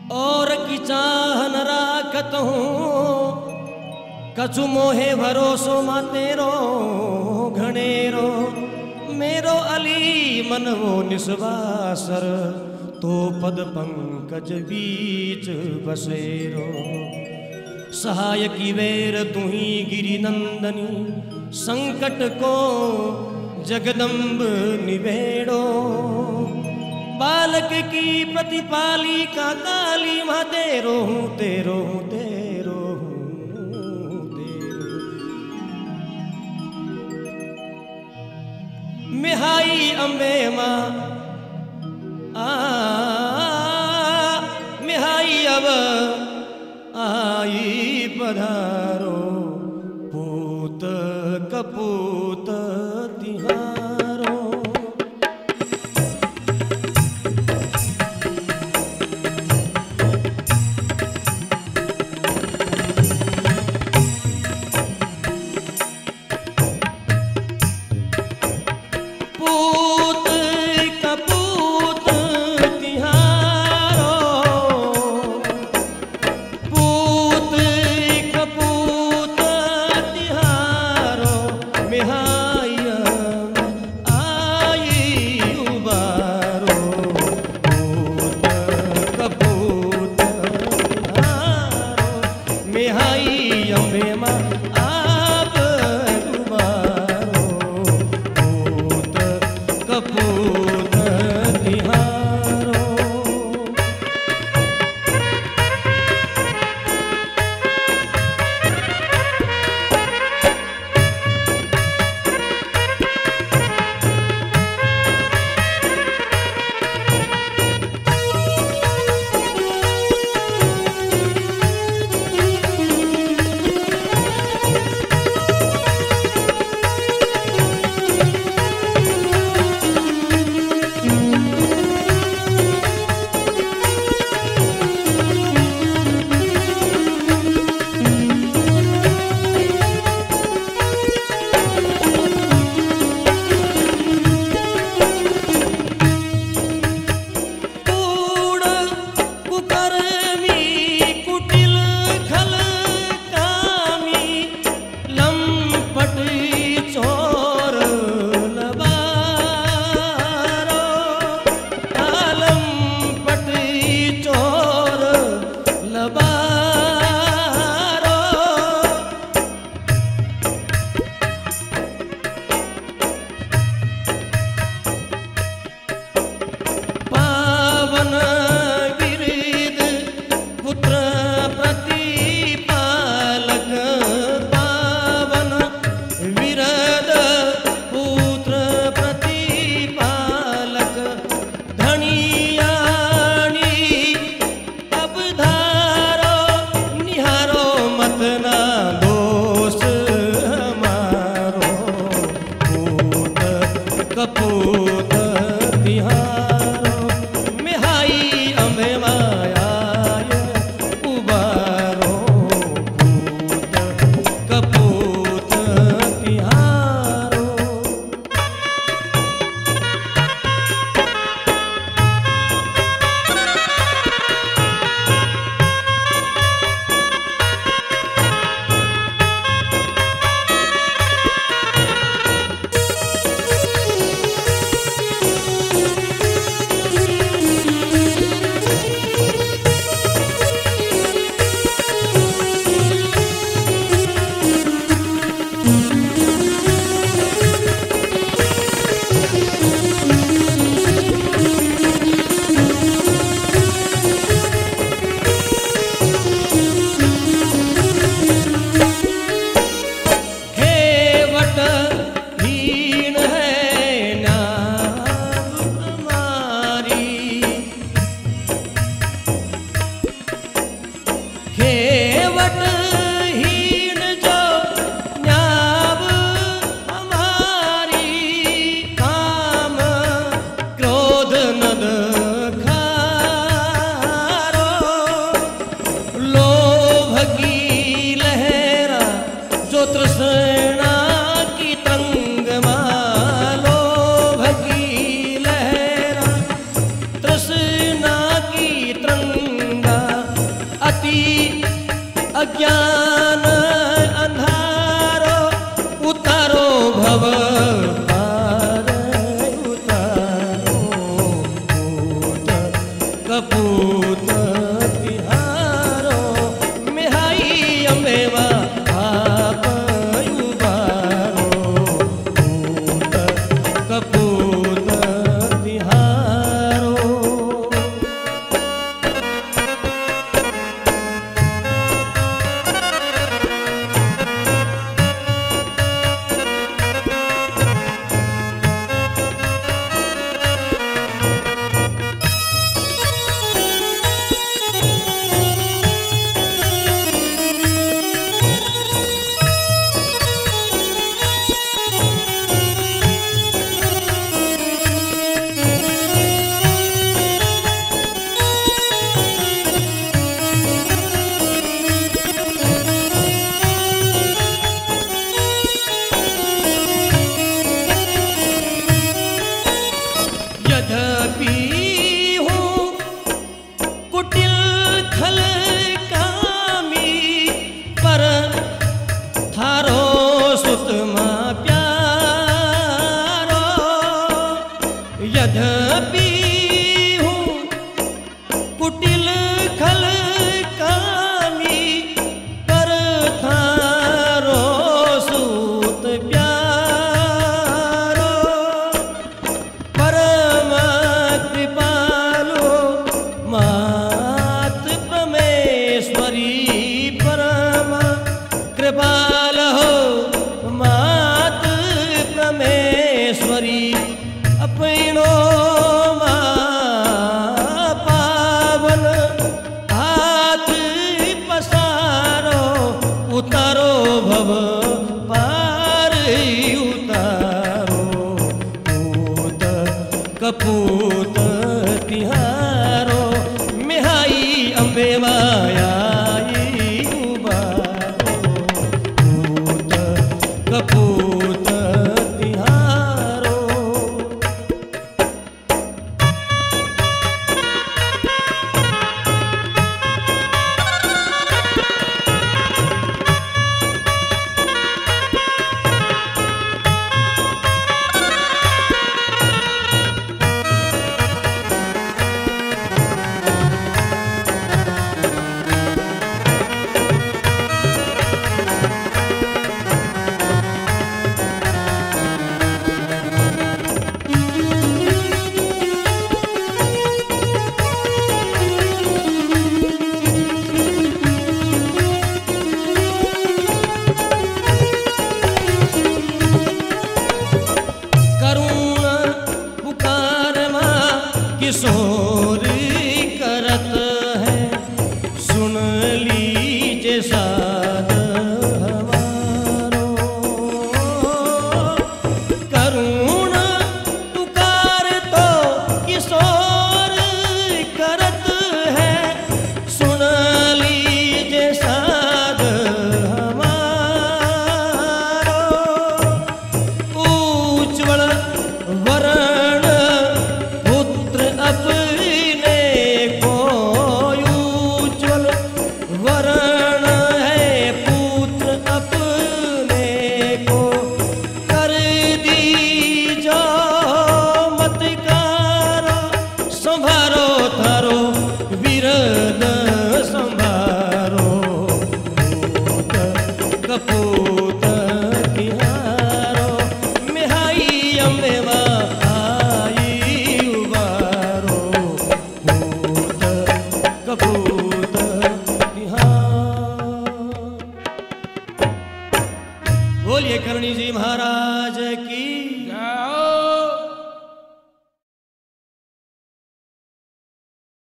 और की चाहन राखत हूँ कछु मोहे भरोसो मा तेरो घनेरो मेरो अली मन वो निस्वासर तो पद पंकज बीच बसेरो सहाय की वेर तू ही गिरि नंदनी संकट को जगदम्ब निबेड़ो बालक की प्रतिपालिका काली माँ तेरो हूँ तेरो हूँ तेरो हूँ तेरो मिहाई अम्बे माँ मिहाई अब आई पधारो पूत कपूत तिहारो पूत कपूत तिहारो पूत कपूत तिहारो मिहाई अज्ञान अंधारो उतारो भव पार उतारो पूत कपूत तिहारो मिहाई अम्बेवा आप उबारो पूत कपूत तिहारो। यद्यपि हूँ कुटिल खल कामी पर थारो सुतमा प्यारो। यद्यपि हूँ कुटिल खल कामी पर थारो सुत प्यारो। परम कृपालो मात परमेश्वरी परम कृपाल हो मात परमेश्वरी अपनो पावन हाथ पसारो उतारो भव पार उतारो पूत कपूत तिहारो मिहाई अम्बे मायाई उबारो पूत कपूत तिहारो। किशोर करत है सुन लीजिए साद हमारो। करुण पुकार तो किशोर करत है सुन लीजिए साद हमारो। उज्ज्वल वरण अपने को उज्ज्वल वरण है पुत्र अपने को कर दीजो मतकारो। संभारो थारो विरद संभारो पूत कपूत तिहारो मिहाई अम्बे कपूत तिहार। बोलिए करणी जी महाराज